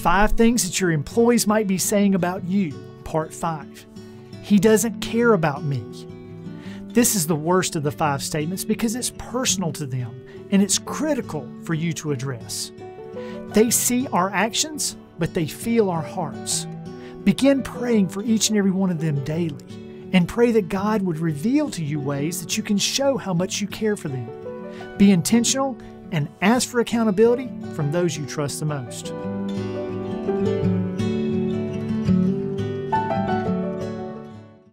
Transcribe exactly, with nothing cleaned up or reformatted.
Five things that your employees might be saying about you. Part five. He doesn't care about me. This is the worst of the five statements because it's personal to them and it's critical for you to address. They see our actions, but they feel our hearts. Begin praying for each and every one of them daily and pray that God would reveal to you ways that you can show how much you care for them. Be intentional and ask for accountability from those you trust the most.